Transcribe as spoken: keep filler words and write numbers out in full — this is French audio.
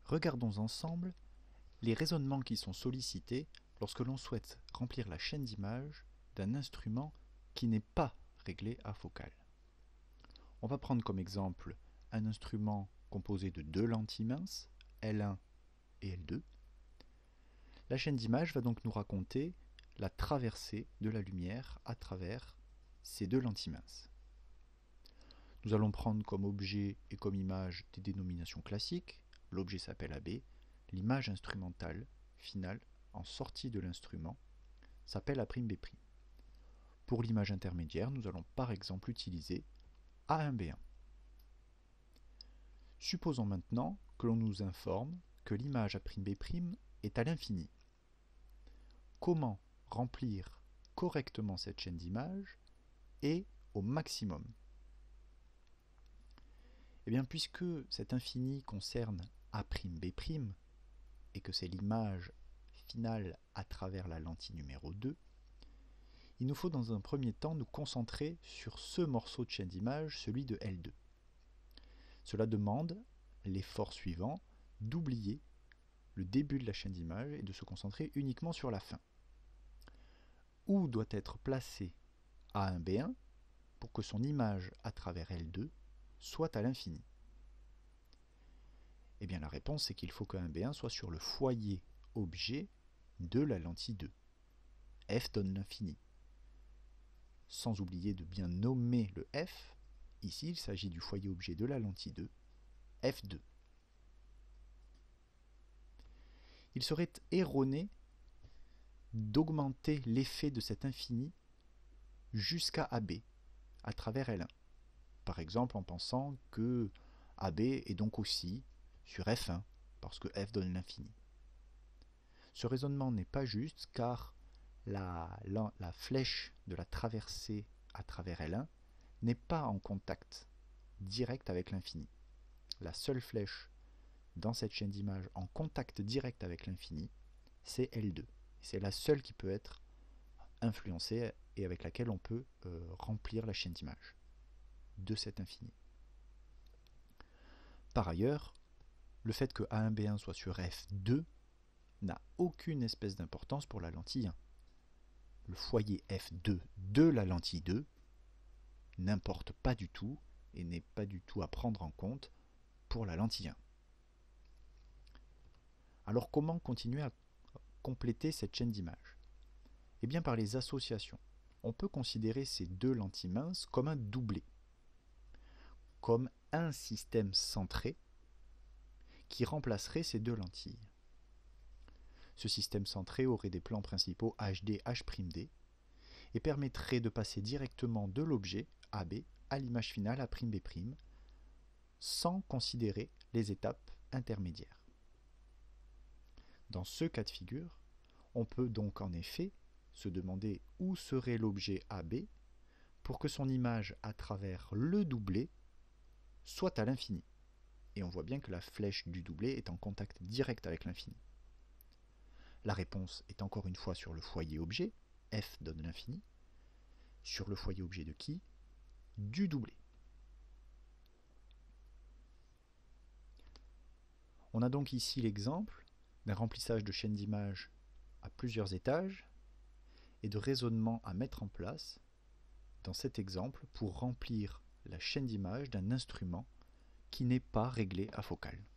Regardons ensemble les raisonnements qui sont sollicités lorsque l'on souhaite remplir la chaîne d'images d'un instrument qui n'est pas réglé à focale. On va prendre comme exemple un instrument composé de deux lentilles minces, L un et L deux. La chaîne d'images va donc nous raconter la traversée de la lumière à travers ces deux lentilles minces. Nous allons prendre comme objet et comme image des dénominations classiques. L'objet s'appelle A B. L'image instrumentale finale en sortie de l'instrument s'appelle A' B'. Pour l'image intermédiaire, nous allons par exemple utiliser A un B un. Supposons maintenant que l'on nous informe que l'image A'B' est à l'infini. Comment remplir correctement cette chaîne d'images et au maximum? Eh bien, puisque cet infini concerne A'B' et que c'est l'image finale à travers la lentille numéro deux, il nous faut dans un premier temps nous concentrer sur ce morceau de chaîne d'image, celui de L deux. Cela demande l'effort suivant d'oublier le début de la chaîne d'image et de se concentrer uniquement sur la fin. Où doit être placé A un B un pour que son image à travers L deux soit à l'infini? Eh bien la réponse c'est qu'il faut que A un B un soit sur le foyer objet de la lentille deux. F donne l'infini. Sans oublier de bien nommer le F, ici il s'agit du foyer objet de la lentille deux, F deux. Il serait erroné d'augmenter l'effet de cet infini jusqu'à A B, à travers L un. Par exemple en pensant que A B est donc aussi sur F un, parce que F donne l'infini. Ce raisonnement n'est pas juste car la, la, la flèche de la traversée à travers L un n'est pas en contact direct avec l'infini. La seule flèche dans cette chaîne d'images en contact direct avec l'infini, c'est L deux. C'est la seule qui peut être influencée et avec laquelle on peut euh, remplir la chaîne d'images de cet infini. Par ailleurs, le fait que A un B un soit sur F deux n'a aucune espèce d'importance pour la lentille un. Le foyer F deux de la lentille deux n'importe pas du tout et n'est pas du tout à prendre en compte pour la lentille un. Alors comment continuer à compléter cette chaîne d'images? Eh bien par les associations. On peut considérer ces deux lentilles minces comme un doublé, comme un système centré qui remplacerait ces deux lentilles. Ce système centré aurait des plans principaux H D, H' et permettrait de passer directement de l'objet A B à l'image finale A'B' sans considérer les étapes intermédiaires. Dans ce cas de figure, on peut donc en effet se demander où serait l'objet A B pour que son image à travers le doublé soit à l'infini. Et on voit bien que la flèche du doublé est en contact direct avec l'infini. La réponse est encore une fois sur le foyer objet, F donne l'infini, sur le foyer objet de qui? Du doublé. On a donc ici l'exemple d'un remplissage de chaîne d'images à plusieurs étages et de raisonnement à mettre en place dans cet exemple pour remplir la chaîne d'images d'un instrument qui n'est pas réglé à focale.